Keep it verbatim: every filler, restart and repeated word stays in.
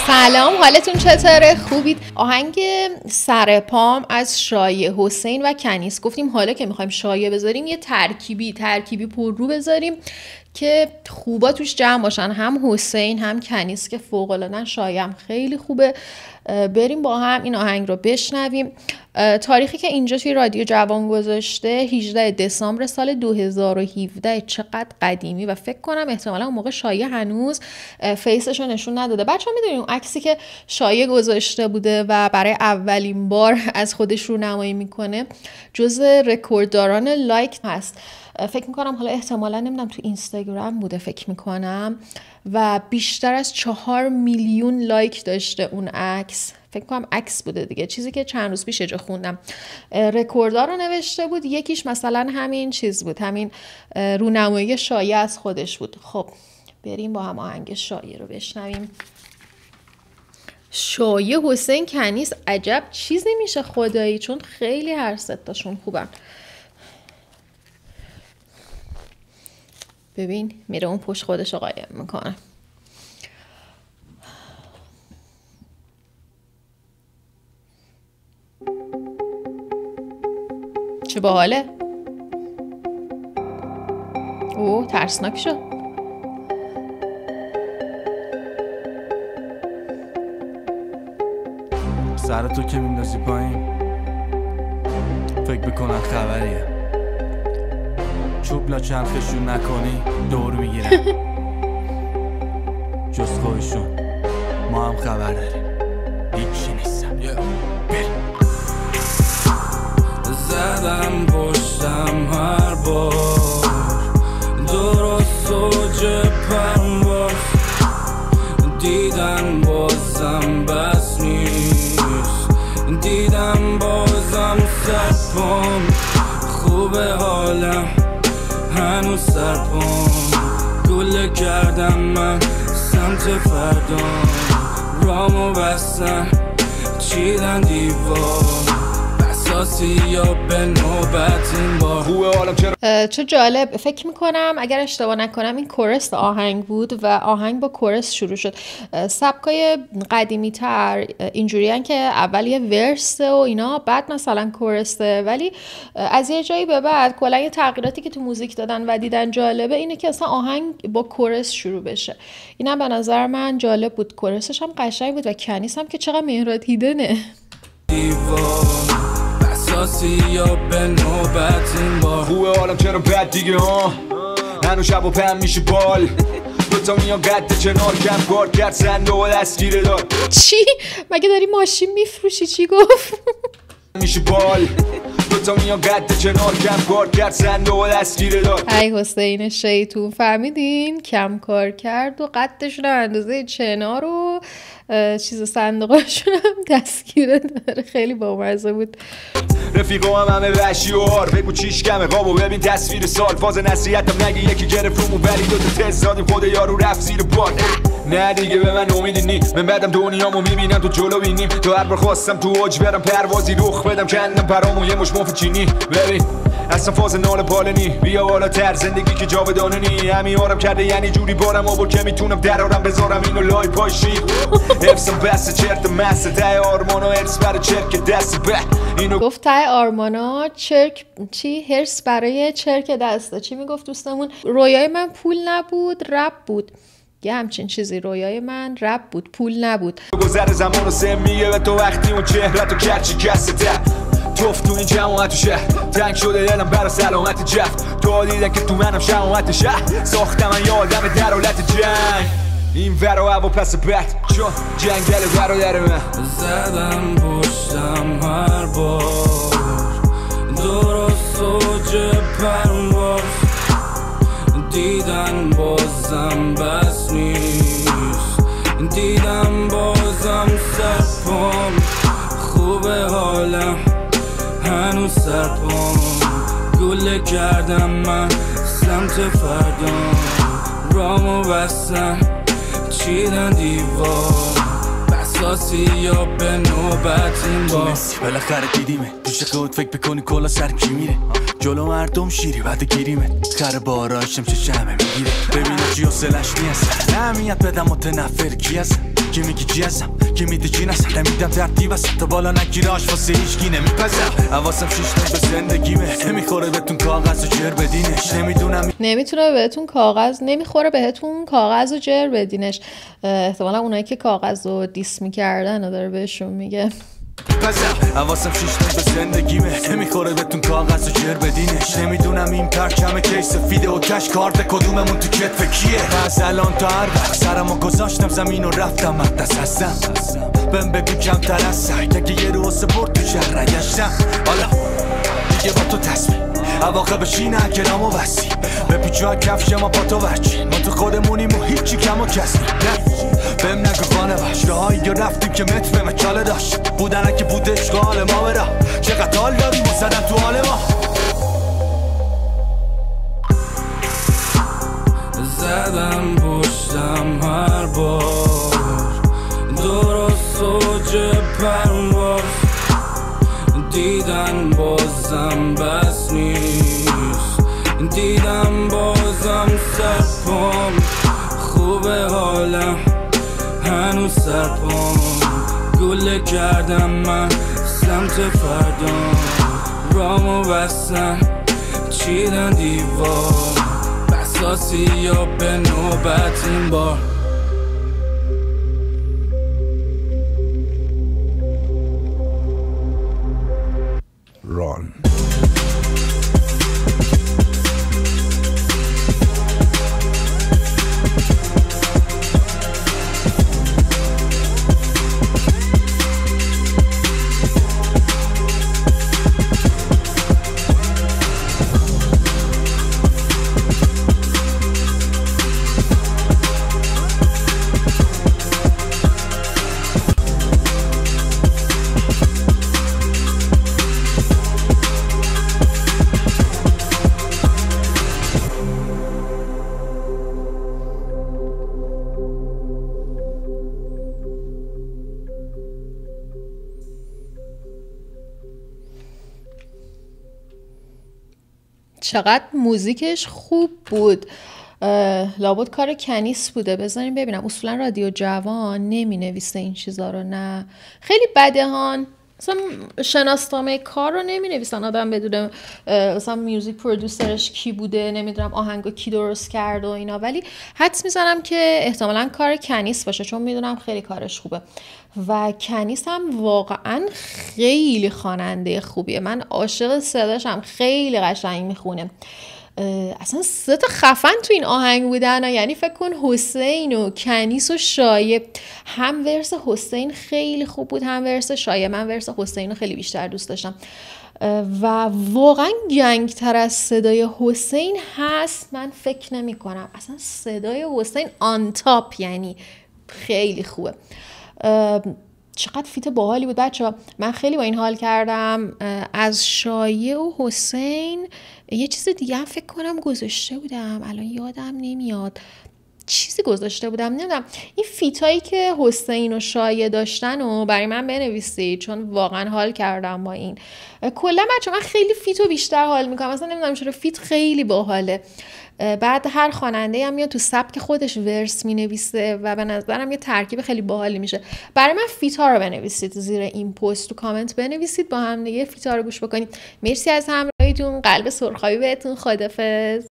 سلام، حالتون چطوره؟ خوبید؟ آهنگ سرپام از شایع حصین و کنیس. گفتیم حالا که میخوایم شایع بذاریم یه ترکیبی ترکیبی پر رو بذاریم که خوبا توش جمع باشن، هم حصین هم کنیس که فوق العاده. شایع هم خیلی خوبه. بریم با هم این آهنگ رو بشنویم. تاریخی که اینجا توی رادیو جوان گذاشته هجدهم دسامبر سال دو هزار و هفده. چقدر قدیمی و فکر کنم احتمالا اون موقع شایع هنوز فیسش رو نشون نداده. بچه‌ها میدونین اون عکسی که شایع گذاشته بوده و برای اولین بار از خودش رونمایی میکنه جزء رکوردداران لایک هست. فکر میکنم حالا احتمالا نمیدونم تو اینستاگرام بوده فکر میکنم و بیشتر از چهار میلیون لایک داشته اون عکس. فکر کنم عکس بوده دیگه، چیزی که چند روز پیش اجا خوندم رکورددار رو نوشته بود. یکیش مثلا همین چیز بود، همین رونمایی شایع از خودش بود. خب بریم با هم آهنگ شایع رو بشنویم. شایع حصین کنیس عجب چیزی میشه خدایی، چون خیلی هر ستاشون خوبن. ببین میره اون پشت خودش رو قایم میکنه. چه باحاله. اوه ترسناک شد. سر تو که میندازی پایین فکر بکنن خبریه، چوب لا چرخشون نکنی دور میگیرن. جز خودشون ما هم خبر داریم هیچی نیستم. زدم پشتم هر بار درست سوج پرواز، دیدن بازم بس نیست، دیدم بازم سرپام. خوبه حالم هنوز سرپام، گله کردم من سمت فردا، رامو بستن چیدن دیوار، یا به نوبت این بار. چه جالب. فکر میکنم اگر اشتباه نکنم این کورس آهنگ بود و آهنگ با کورس شروع شد. سبکای قدیمی تر اینجوریان که اول یه ورس و اینا بعد مثلا کورسه، ولی از یه جایی به بعد کلا یه تغییراتی که تو موزیک دادن و دیدن جالبه اینه که اصلا آهنگ با کورس شروع بشه. اینم به نظر من جالب بود. کورسش هم قشنگ بود و کنیس هم که چقدر مهراد هیدنه. یا به نوبت این بار خوبه حالم چرا بد دیگه ها، هنو شب و پهم میشه بال، دوتا میان قد چنار کم کار کرد سنده و دستگیره دار. چی؟ مگه داری ماشین میفروشی؟ چی گفت؟ میشه بال، دوتا میان قد چنار کم کار کرد سنده و دستگیره دار. ای حسین شیطون فهمیدین؟ کم کار کرد و قدشون هم اندازه چنار و چیز صندوقشون هم دستگیره داره. خیلی بامزه بود. رفیقا هم همه وحشی و هار، بگو چیش کمه قابو ببین تصویر سال، فاز نصیحتم نگی یکی گرفت رومو ولی دوتا تست دادیم خود یارو رفت زیر بار. نه دیگه به من امیدی نی، من بعدم دنیامو میبینم تو جلو بینیم، تو هر بار خواستم تو اوج برم پروازی رخ بدم کندم پرامو یه مش مف چینی. ببین اصلا فاز نال پالنی، بیا بالا تر زندگی که جاودانه نی، همین آرم کرده یعنی جوری بارم آور که میتونم درارم بذارم اینو لای پای شیر. حفظم بس چرت مسته ته آرمانا ارس برای چرک دست به اینو گفت ته آرمانا چرک چی؟ هرس برای چرک دسته. چی میگفت دوستمون؟ رویای من پول نبود رپ بود، یه همچین چیزی. رویای من رپ بود پول نبود. گذر زمان و سه میگه به تو وقتی اون چهرتو کرچی کسته توف تو این جماعت و شهر تنگ شده دلم برا سلامت جفت، تو دیدن که تو منم شماعت شهر ساختم من یه آدم در حالت جنگ، این ورا هوا پس بد چون جنگل برادر من. زدم پشتم هر بار درست سوج پرواز، دیدن بازم بس نیست، دیدم بازم سرپام. خوبه حالم هنوز سرپام، گله کردم من سمت فردا، رامو بستن چیدن دیوار، بساسی یا به نوبت این بار. بالاخره دیدیمه توش خود فکر بکنی کلا سر کی میره، جلو مردم شیری بعد گیریمه، خر باراشم چه شمه میگیره، ببینم چی حسلش نیست، اهمیت بدم متنفر کی هست، کی میگی چی هستم کی میده چی نستم نمیدم ترتیب است تا بالا نگیراش واسه هیچکی نمیپزم حواسم شیش تا به زندگیمه نمیخوره بهتون کاغذ و جر بدینش نمیدونم نمیتونه بهتون کاغذ نمیخوره بهتون کاغذ و جر بدینش. احتمالا اونایی که کاغذ رو دیس میکردن و داره بهشون میگه. پسر حواسم شیش تا به زندگیمه نمیخوره بهتون کاغذ و جر بدینش نمیدونم این پرچم کی سفیده و کش کارت کدوممون تو کتف کیه. از الان تا هر وقت سرمو گذاشتم زمین و رفتم مقدس هستم بهم بگو کمتر از سگ اگه یه روز برد تو شهر نگشتم حالا دیگه با تو تصمیم عواقب شینه اکرام و وسی به پیچو ها کفش ما با تو وچی ما تو خودمونیم و هیچی کم و کسی بهم نگو خانه باش راهایی یا رفتیم که متر به مچاله داشت بودن که بود عشق حال ما برا چقدر حال داریم و زدن تو حال ما زدم پشتم هر بار درست اوج پرواز دیدن بازم بس نیست دیدم بازم سرپام خوبه حالم هنوز سرپام گله کردم من سمت فردام رامو بستن چیدن دیوار بساسی یا به نوبت این بار ران چقدر موزیکش خوب بود. لابد کار کنیس بوده. بذاریم ببینم. اصولا رادیو جوان نمی نویسه این چیزا رو. نه خیلی بده هان مثلا شناسنامه کار رو نمی نویسن آدم بدونه مثلا میوزیک پرودوسرش کی بوده نمیدونم آهنگو کی درست کرد و اینا، ولی حدس میزنم که احتمالاً کار کنیس باشه چون میدونم خیلی کارش خوبه و کنیس هم واقعا خیلی خواننده خوبیه. من عاشق صداشم، خیلی قشنگ میخونه. اصلا سه تا خفن تو این آهنگ بودن، یعنی فکر کن حسین و کنیس و شایع. هم ورس حسین خیلی خوب بود هم ورس شایع. من ورس حسین رو خیلی بیشتر دوست داشتم و واقعا گنگ تر از صدای حسین هست من فکر نمی کنم. اصلا صدای حسین آن تاپ، یعنی خیلی خوبه. چقدر فیت باحالی بود بچه‌ها. من خیلی با این حال کردم. از شایع و حسین یه چیز دیگه هم فکر کنم گذاشته بودم، الان یادم نمیاد چیزی گذاشته بودم، نمیدونم. این فیتایی که حسین و شایع داشتن و برای من بنویسید چون واقعا حال کردم با این. کلا بچه‌ها من خیلی فیتو بیشتر حال میکنم، اصلا نمیدونم چرا فیت خیلی باحاله. بعد هر خواننده هم میاد تو سبک خودش ورس مینویسه و به نظرم یه ترکیب خیلی باحالی میشه. برای من فیتا رو بنویسید زیر این پست، تو کامنت بنویسید با هم دیگه فیتا رو گوش بکنید. مرسی از همراهیتون، قلب سرخابی بهتون، خدافظ.